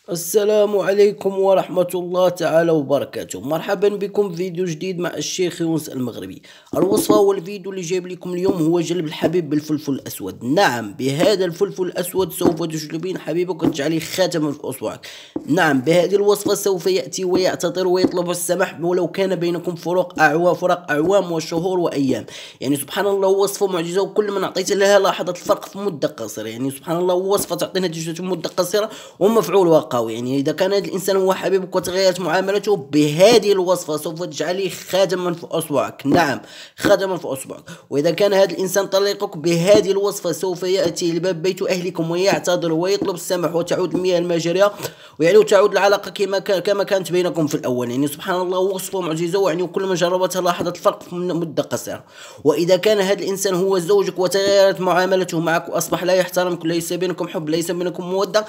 السلام عليكم ورحمة الله تعالى وبركاته. مرحبا بكم في فيديو جديد مع الشيخ يونس المغربي. الوصفة والفيديو اللي جايب لكم اليوم هو جلب الحبيب بالفلفل الأسود. نعم، بهذا الفلفل الأسود سوف تجلبين حبيبك وتجعليه خاتما في أصبعك. نعم، بهذه الوصفة سوف يأتي ويعتذر ويطلب السماح ولو كان بينكم فراق أعوام وشهور وأيام. يعني سبحان الله، وصفة معجزة، وكل من أعطيت لها لاحظت الفرق في مدة قصيرة. يعني سبحان الله، وصفة تعطي نتيجة في مدة قصيرة ومفعول قوي. يعني إذا كان هذا الإنسان هو حبيبك وتغيرت معاملته، بهذه الوصفة سوف تجعله خادما في أصبعك. نعم، خادما في أصبعك. وإذا كان هذا الإنسان طليقك، بهذه الوصفة سوف يأتي لباب بيت أهلكم ويعتذر ويطلب السماح وتعود المياه المجرية، ويعني وتعود العلاقة كما كانت بينكم في الأول. يعني سبحان الله، وصفة معجزة، يعني وكل من جربتها لاحظت الفرق في مدة قصيرة. وإذا كان هذا الإنسان هو زوجك وتغيرت معاملته معك وأصبح لا يحترمك، ليس بينكم حب، ليس بينكم مودة،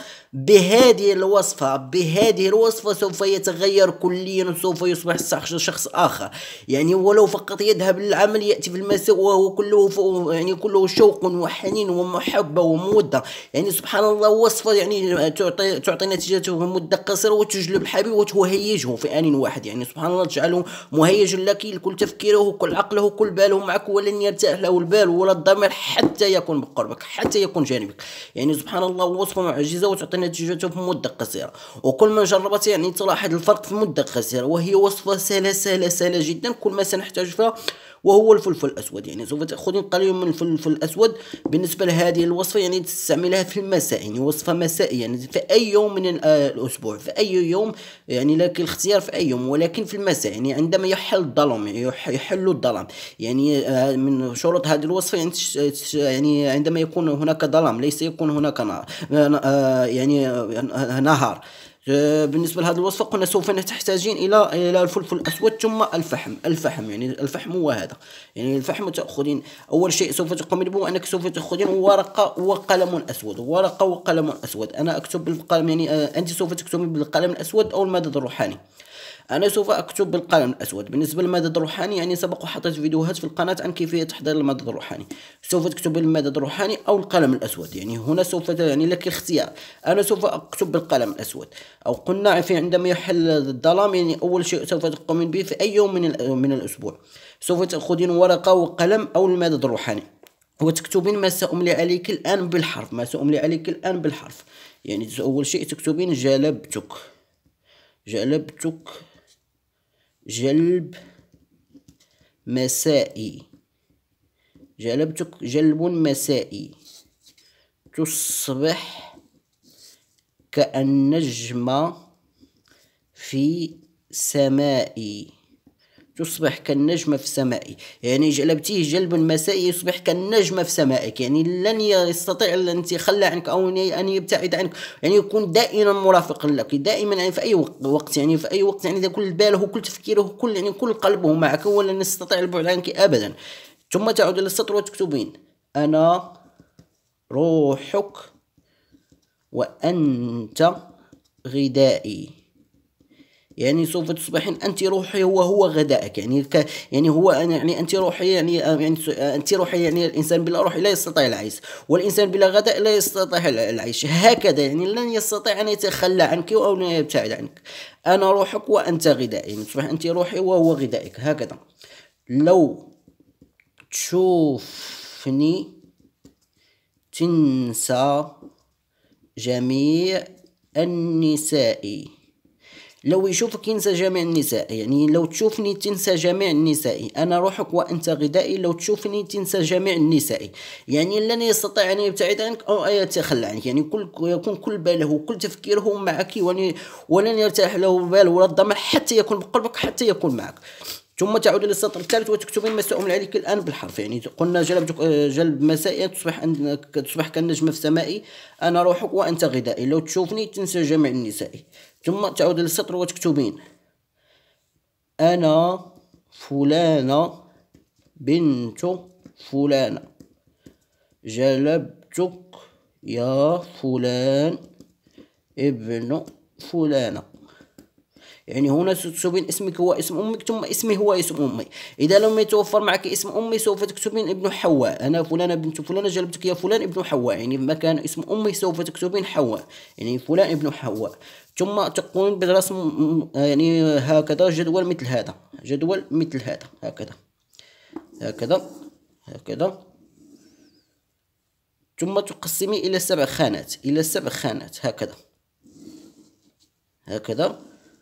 بهذه الوصفة سوف يتغير كليا وسوف يصبح شخص آخر. يعني ولو فقط يذهب للعمل، يأتي في المساء وهو كله شوق وحنين ومحبة ومودة. يعني سبحان الله، وصفة يعني تعطي نتيجته في مدة قصيرة وتجلب الحبيب وتهيجه في آن واحد. يعني سبحان الله، تجعله مهيج لك، كل تفكيره كل عقله كل باله معك، ولن يرتاح له البال ولا الضمير حتى يكون بقربك، حتى يكون جانبك. يعني سبحان الله، وصفة معجزة وتعطي نتيجته في مدة قصيرة، وكل من جربت يعني تلاحظ الفرق في مدة قصيرة. وهي وصفة سهلة سهلة سهلة جدا. كل ما سنحتاج فيها وهو الفلفل الأسود. يعني سوف تأخذين قليل من الفلفل الأسود. بالنسبة لهذه الوصفة يعني تستعملها في المساء، يعني وصفة مسائية، يعني في أي يوم من الأسبوع، في أي يوم، يعني لك الاختيار في أي يوم، ولكن في المساء، يعني عندما يحل الظلام، يعني يحل الظلام. يعني من شروط هذه الوصفة يعني يعني عندما يكون هناك ظلام، ليس يكون هناك نار، يعني نهار. بالنسبة لهذه الوصفة قلنا سوف تحتاجين إلى الفلفل الأسود ثم الفحم. يعني الفحم هو هذا. يعني الفحم تأخذين أول شيء سوف تقومين به أنك سوف تأخذين ورقة وقلم أسود. ورقة وقلم أسود. أنا أكتب بالقلم، يعني أنت سوف تكتبين بالقلم الأسود أو المدد الروحاني. انا سوف اكتب بالقلم الاسود. بالنسبه للمدد الروحاني يعني سبق وحطيت فيديوهات في القناه عن كيفيه تحضير المدد الروحاني. سوف تكتب بالمدد الروحاني او القلم الاسود. يعني هنا سوف يعني لك الاختيار. انا سوف اكتب بالقلم الاسود. او قلنا في عندما يحل الظلام، يعني اول شيء سوف تقومين به في اي يوم من الاسبوع، سوف تاخذين ورقه وقلم او المدد الروحاني وتكتبين ما سأملي عليك الآن بالحرف. ما سأملي عليك الآن بالحرف. يعني أول شيء تكتبين جلبتك جلب مسائي. جلبتك جلب مسائي. تصبح كالنجمة في سمائي. تصبح كالنجمة في سمائي. يعني جلبتيه جلب مسائي، يصبح كالنجمة في سمائك. يعني لن يستطيع أن يتخلى عنك أو أن يبتعد عنك. يعني يكون دائما مرافقا لك دائما، يعني في أي وقت. يعني في أي وقت، يعني كل باله كل تفكيره كل قلبه معك، ولن يستطيع البعد عنك أبدا. ثم تعود إلى السطر وتكتبين: أنا روحك وأنت غذائي. يعني سوف تصبحين أنت روحي وهو غذائك. يعني هو يعني أنت روحي، يعني أنت روحي. يعني الإنسان بلا روح لا يستطيع العيش، والإنسان بلا غذاء لا يستطيع العيش. هكذا يعني لن يستطيع أن يتخلى عنك أو أن يبتعد عنك. أنا روحك وأنت غذائي. يعني تصبح أنت روحي وهو غذائك. هكذا. لو تشوفني تنسى جميع النساء. لو يشوفك ينسى جميع النساء. يعني لو تشوفني تنسى جميع النساء. أنا روحك وأنت غذائي. لو تشوفني تنسى جميع النساء. يعني لن يستطيع أن يبتعد عنك أو أن يتخلى عنك. يعني يكون كل باله وكل تفكيره معك، ولن يرتاح له بال ولا الضمير حتى يكون بقربك، حتى يكون معك. ثم تعود للسطر الثالث وتكتبين ما سأملي عليك الآن بالحرف. يعني قلنا جلب مسائي. تصبح كالنجم في سمائي. أنا روحك وأنت غذائي. لو تشوفني تنسى جميع النساء. ثم تعود للسطر وتكتبين: أنا فلانة بنت فلانة. جلبتك يا فلان ابن فلانة. يعني هنا ستكتبين اسمك هو اسم أمك ثم اسمي هو اسم أمي. إذا لم يتوفر معك اسم أمي سوف تكتبين ابن حواء، أنا فلانة بنت فلانة جلبتك يا فلان ابن حواء، يعني مكان اسم أمي سوف تكتبين حواء، يعني فلان ابن حواء. ثم تقومين برسم يعني هكذا جدول مثل هذا، جدول مثل هذا هكذا هكذا هكذا. ثم تقسمي إلى 7 خانات، إلى 7 خانات هكذا هكذا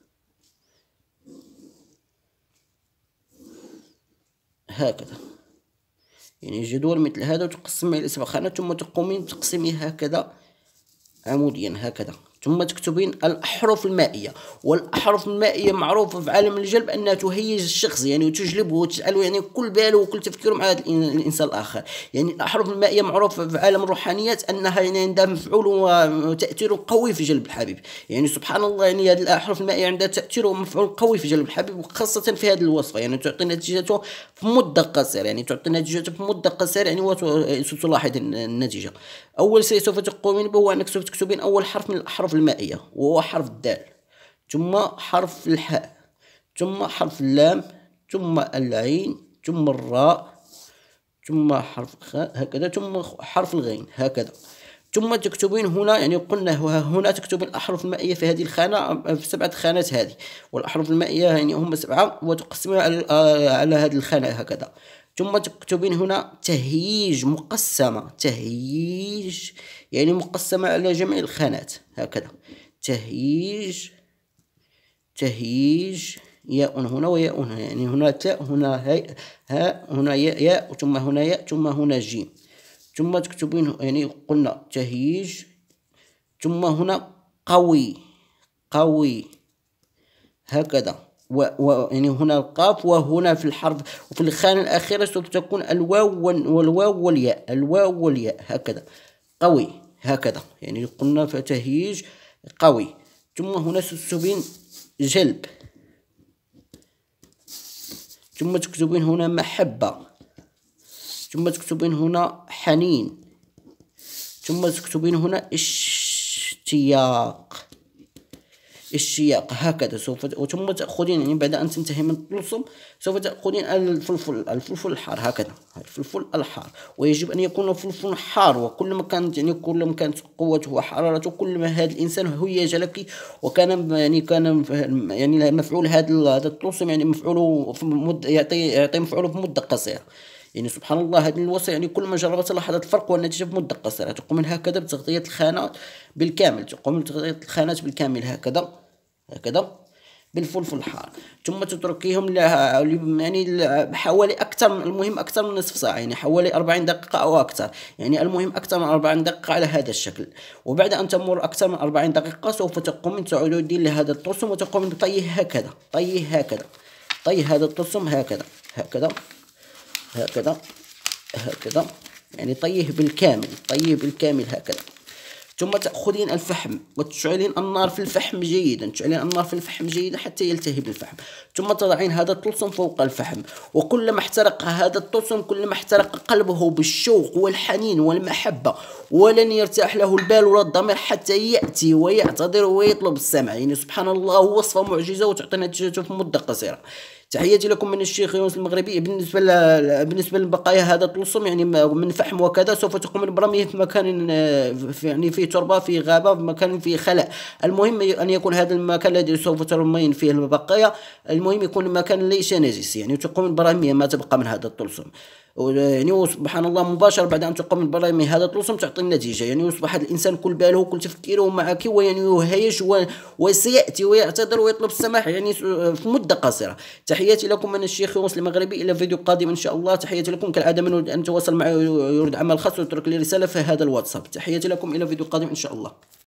هكذا، يعني جدول مثل هذا وتقسمي إلى 7 خانات. ثم تقومين تقسمي هكذا عموديا هكذا. ثم تكتبين الأحرف المائية، والأحرف المائية معروفة في عالم الجلب أنها تهيج الشخص، يعني وتجلبه وتجعله يعني كل باله وكل تفكيره مع الإنسان الآخر. يعني الأحرف المائية معروفة في عالم الروحانيات أنها يعني عندها مفعول وتأثير قوي في جلب الحبيب، يعني سبحان الله. يعني هذه الأحرف المائية عندها تأثير ومفعول قوي في جلب الحبيب، وخاصة في هذه الوصفة، يعني تعطي نتيجته في مدة قصيرة، يعني تعطي نتيجته في مدة قصيرة، يعني وستلاحظ النتيجة. أول شيء سوف تقومين به هو أنك سوف تكتبين أول حرف من الأحرف المائية وهو حرف الدال، ثم حرف الحاء، ثم حرف اللام، ثم العين، ثم الراء، ثم حرف الخاء هكذا، ثم حرف الغين هكذا. ثم تكتبين هنا، يعني قلنا هنا تكتبين الأحرف المائية في هذه الخانة في 7 خانات هذه، والأحرف المائية يعني هم 7 وتقسمها على هذه الخانة هكذا. ثم تكتبين هنا تهييج مقسمة، تهييج يعني مقسمة على جميع الخانات هكذا، تهييج تهييج، ياء هنا وياء هنا، يعني هنا تاء هنا هاء هنا ياء ثم هنا ياء ثم هنا جيم. ثم تكتبين يعني قلنا تهييج، ثم هنا قوي قوي هكذا، يعني هنا القاف، وهنا في الحرف وفي الخانة الأخيرة سوف تكون الواو والواو والياء، الواو والياء هكذا قوي هكذا، يعني قلنا فتهييج قوي. ثم هنا تكتبين جلب، ثم تكتبين هنا محبة، ثم تكتبين هنا حنين، ثم تكتبين هنا اشتياق، اشتياق هكذا. ثم تأخذين يعني بعد أن تنتهي من الطلسم سوف تأخذين الفلفل الحار هكذا، الفلفل الحار، ويجب أن يكون الفلفل حار، وكل ما كانت يعني كل ما كانت قوته وحرارته كل ما هذا الإنسان هيج لك، وكان يعني مفعول هذا الطلسم يعني مفعوله في يعطي مفعوله في مدة قصيرة. يعني سبحان الله هذه الوصفة يعني كل ما جربت لاحظت الفرق والنتيجة في مدة قصيرة. تقوم من هكذا بتغطية الخانات بالكامل، تقوم بتغطية الخانات بالكامل هكذا هكذا بالفلفل الحار. ثم تتركيهم يعني حوالي أكثر، المهم أكثر من نصف ساعة، يعني حوالي 40 دقيقة أو أكثر، يعني المهم أكثر من 40 دقيقة على هذا الشكل. وبعد أن تمر أكثر من 40 دقيقة سوف تقوم تعودين لهذا الطرسم وتقوم بطيه هكذا، طيه هكذا، طيه هذا الطرسم هكذا هكذا هكذا هكذا، يعني طيه بالكامل، طيه بالكامل هكذا. ثم تأخذين الفحم وتشعلين النار في الفحم جيدا، تشعلين النار في الفحم جيدا حتى يلتهب الفحم، ثم تضعين هذا الطلسم فوق الفحم، وكلما احترق هذا الطلسم كلما احترق قلبه بالشوق والحنين والمحبة، ولن يرتاح له البال ولا الضمير حتى يأتي ويعتذر ويطلب السمع. يعني سبحان الله وصفة معجزة وتعطي نتيجته في مدة قصيرة. تحياتي لكم من الشيخ يونس المغربي. بالنسبة لبقايا هذا الطلسم يعني من فحم وكذا سوف تقوم برميه في مكان يعني فيه تربة، في غابة، في مكان فيه خلاء. المهم أن يكون هذا المكان الذي سوف ترمين فيه البقايا المهم يكون مكان ليس نجس، يعني تقوم برميه ما تبقى من هذا الطلسم. يعني سبحان الله مباشرة بعد أن تقوم برمي هذا الطلسم تعطي النتيجة، يعني يصبح الإنسان كل باله وكل تفكيره معك ويعني يهيج وسيأتي ويعتذر ويطلب السماح يعني في مدة قصيرة. تحياتي لكم من الشيخ يونس المغربي، إلى فيديو قادم إن شاء الله. تحياتي لكم، كالعادة من يريد أن يتواصل معي ويريد عمل خاص ويترك لي رسالة في هذا الواتساب. تحياتي لكم، إلى فيديو قادم إن شاء الله.